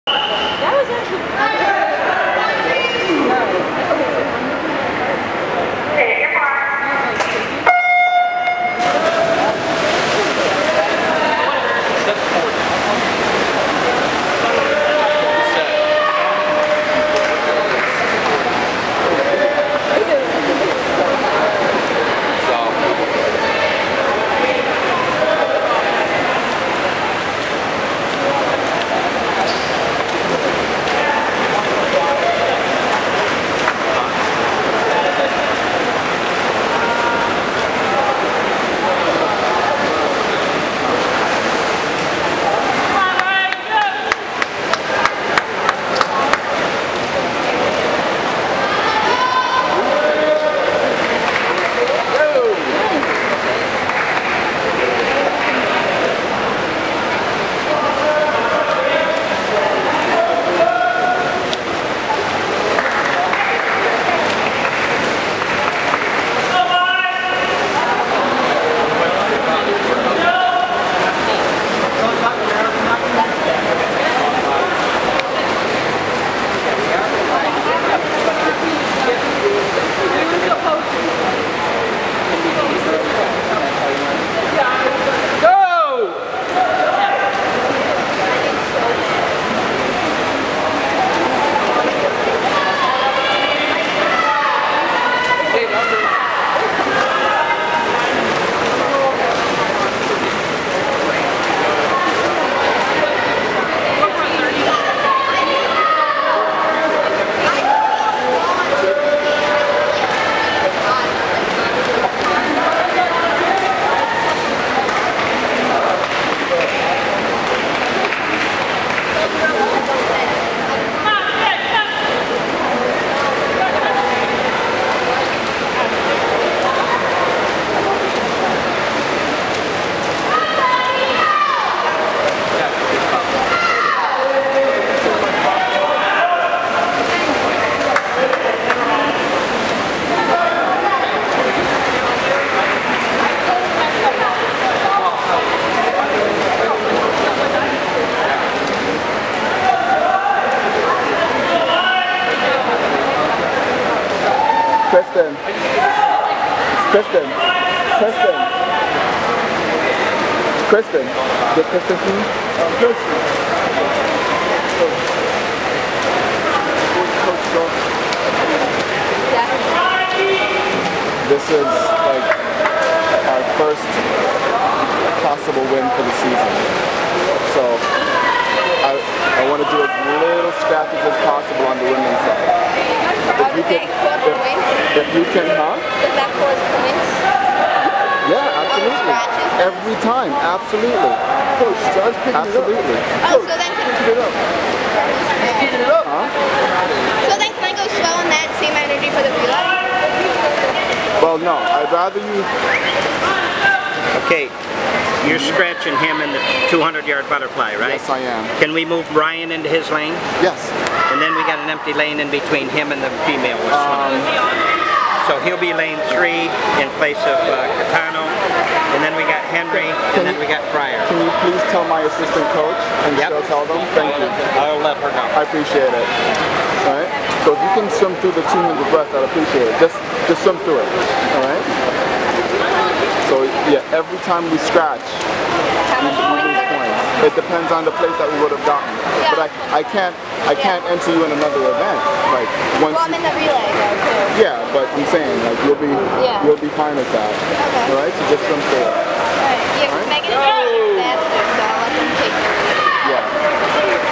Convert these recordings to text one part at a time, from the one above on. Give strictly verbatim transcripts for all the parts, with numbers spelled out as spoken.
That was actually Kristen. Kristen. Kristen. Kristen. Get Kristen to me? Uh, Kristen. This is like our first possible win for the season. So I, I want to do as little scratches as possible on the women's side. If you can, if, if you can, huh? Does that cause points? Yeah, absolutely. Every time, absolutely. Coach, John's picking absolutely. it up. Oh, so then can Pick it up. Pick it up. Huh? So then can I go slow in that same energy for the relay? Well, no. I'd rather you. Okay, you're scratching him in the two hundred yard butterfly, right? Yes, I am. Can we move Ryan into his lane? Yes. And then we got an empty lane in between him and the female. Um, so he'll be lane three in place of uh, Catano. And then we got Henry, and then we got Fryer. Can you please tell my assistant coach and Yep. she'll tell them? Thank you. I'll let her know. I appreciate it. All right. So if you can swim through the two hundred breast, I'd appreciate it. Just, just swim through it. All right. So yeah, every time we scratch, we, we lose points. It depends on the place that we would have gotten. Yeah. But I, I can't, I can't enter you in another event. Like once. Well, I'm in the relay though too. Yeah, but I'm saying like you'll be, Yeah. you'll be fine with that. Okay. All right. So just swim through it. Alright, yeah, because Megan is faster, so I'll let them take the lead. Yeah.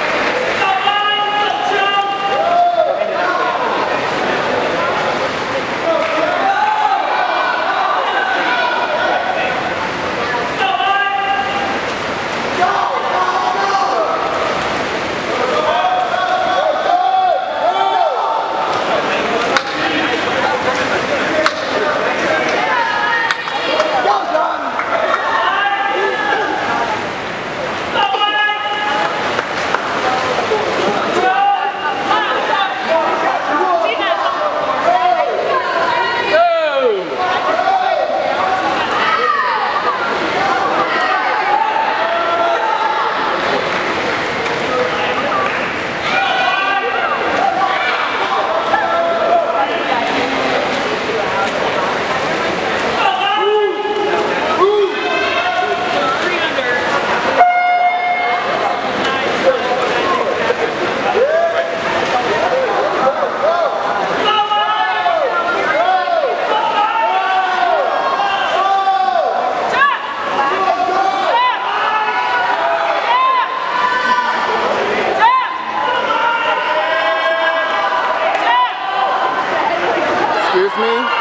me.